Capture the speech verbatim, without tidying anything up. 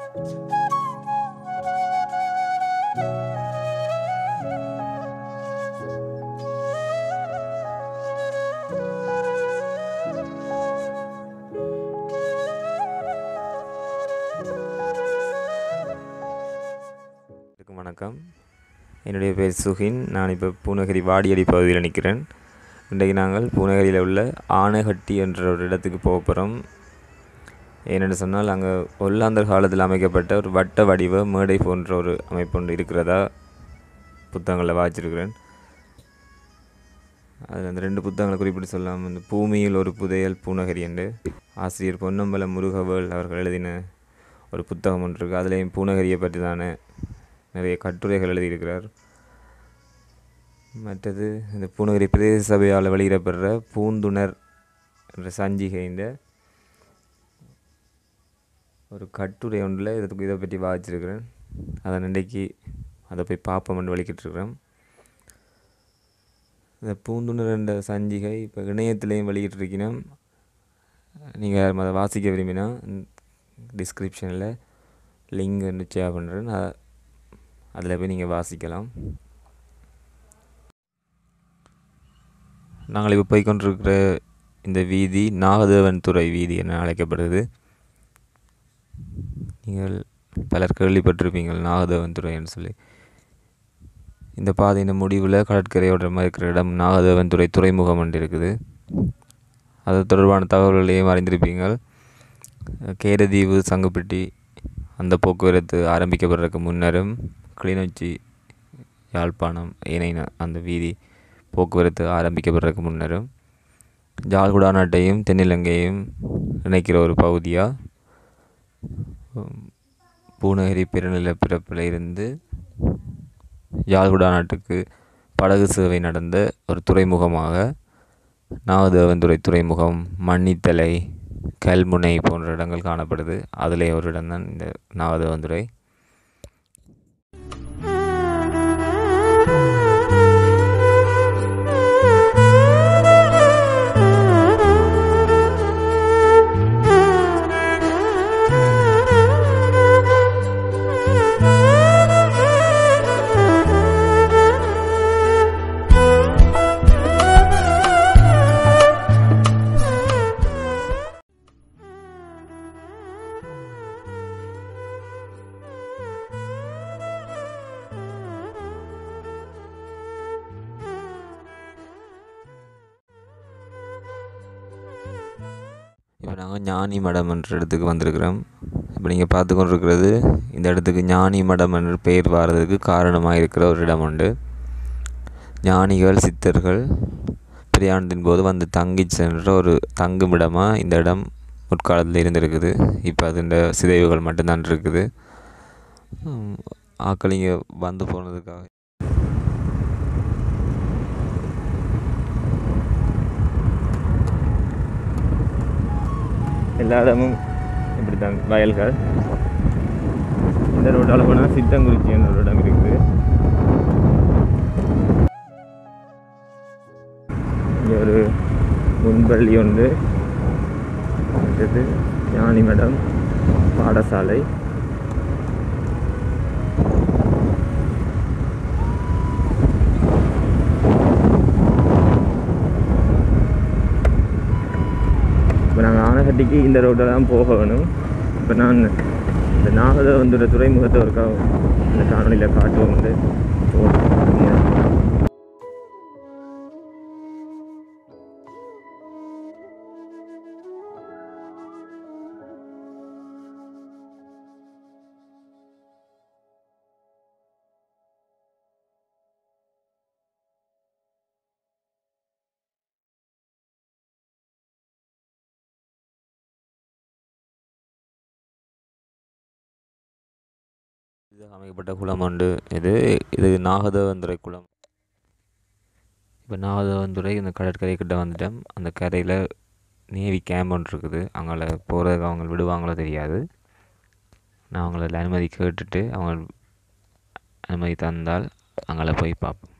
வணக்கம், என்னுடைய பேர் சுகின். நான் இப்போ பூனகிரி வாடியடி பகுதியில் நிற்கிறேன். இன்றைக்கு நாங்கள் பூனகிரியில் உள்ள ஆனைகட்டி என்ற ஒரு இடத்துக்கு போக போகிறோம். ஏனென்று சொன்னால் அங்கே ஒல்லாந்தர் காலத்தில் அமைக்கப்பட்ட ஒரு வட்ட வடிவ மேடை போன்ற ஒரு அமைப்பு ஒன்று இருக்கிறதா புத்தகங்களில் வாசிச்சிருக்கிறேன். அதில் அந்த ரெண்டு புத்தகங்களை குறிப்பிட்டு சொல்லலாம். இந்த பூமியில் ஒரு புதையல் பூனகிரி என்று ஆசிரியர் பொன்னம்பலம் முருகவேல் அவர்கள் எழுதின ஒரு புத்தகம் ஒன்று இருக்குது. அதுலேயும் பூனகிரியை பற்றி தானே நிறைய கட்டுரைகள் எழுதியிருக்கிறார். மற்றது இந்த பூனகிரி பிரதேச சபையால் வெளியிடப்படுற பூந்துணர் என்ற சஞ்சிகைன்ற ஒரு கட்டுரை ஒன்றில் இதுக்கு இதை பற்றி வாசிச்சிருக்கிறேன். அதை இன்றைக்கு அதை போய் பார்ப்போம்னு வெளிக்கிட்டுருக்கிறேன். இந்த பூந்துணர் என்ற சஞ்சிகை இப்போ இணையத்திலையும் வெளியிட்டிருக்கணும். நீங்கள் அதை வாசிக்க விரும்பினா டிஸ்கிரிப்ஷனில் லிங்க் ஷேர் பண்ணுறேன். அதில் போய் நீங்கள் வாசிக்கலாம். நாங்கள் இப்போ போய்கொண்டிருக்கிற இந்த வீதி நாகதேவன் துறை வீதி என அழைக்கப்படுது. நீங்கள் பலர் கேள்விப்பட்டிருப்பீங்கள் நாகதேவன் துறைன்னு சொல்லி. இந்த பாதையின் முடிவில் கடற்கரையோட மாதிரி இருக்கிற இடம் நாகதேவன் துறை துறைமுகம் ஒன்று இருக்குது. அது தொடர்பான தகவல்களையும் அறிந்திருப்பீங்கள். கேரதீவு சங்குப்பட்டி அந்த போக்குவரத்து ஆரம்பிக்கப்படுறதுக்கு முன்னரும் கிளிநொச்சி யாழ்ப்பாணம் இணைன அந்த வீதி போக்குவரத்து ஆரம்பிக்கப்படுறதுக்கு முன்னரும் ஜாழ்குடா நாட்டையும் தென்னிலங்கையும் இணைக்கிற ஒரு பகுதியாக பூனகிரி பெருநிலப்பிறப்பில் இருந்து ஜாழ்குடா நாட்டுக்கு படகு சேவை நடந்த ஒரு துறைமுகமாக நாகதேவன்துறை துறைமுகம், மண்ணித்தலை, கல்முனை போன்ற இடங்கள் காணப்படுது. அதிலே ஒரு இடம்தான் இந்த நாகதேவன்துறை. இப்போ நாங்கள் ஞானி மடம் என்ற இடத்துக்கு வந்திருக்கிறோம். இப்போ நீங்கள் பார்த்து கொண்டு இருக்கிறது இந்த இடத்துக்கு ஞானி மடம் என்ற பெயர் வர்றதுக்கு காரணமாக இருக்கிற ஒரு இடம் உண்டு. ஞானிகள் சித்தர்கள் பிரயாணத்தின் போது வந்து தங்கி சென்ற ஒரு தங்குமிடமாக இந்த இடம் முற்காலத்தில் இருந்திருக்குது. இப்போ அது இந்த சிதைவுகள் மட்டும்தான் இருக்குது. ஆக்கள் இங்கே வந்து போனதுக்காக எல்லா இடமும் இப்படி தான் வயல்கள். இந்த ரோட்டால் போனால் சித்தங்குறிச்சி என்ற ஒரு இடம் இருக்குது. இங்கே ஒரு முன்பள்ளி ஒன்று, அடுத்தது ஞானி மடம் பாடசாலை. இப்போ நாங்கள் ஆனைகட்டிக்கு இந்த ரோட்டில் தான் போக வேணும். இப்போ நான் இந்த நாகதேவன்துறை துறைமுகத்தை ஒருக்கா இந்த காணொலியில் காட்டுவோம். வந்து இது அமைக்கப்பட்ட குளம் உண்டு. இது இது நாகதேவன்துறை குளம். இப்போ நாகதேவன்துறை இந்த கடற்கரை கிட்ட வந்துட்டோம். அந்த கரையில் நேவி கேம்ப் ஒன்று இருக்குது. அவங்கள போகிறதுக்கு அவங்க விடுவாங்களோ தெரியாது. நான் அவங்கள அனுமதி கேட்டுட்டு அவங்க அனுமதி தந்தால் அங்கே போய் பார்ப்போம்.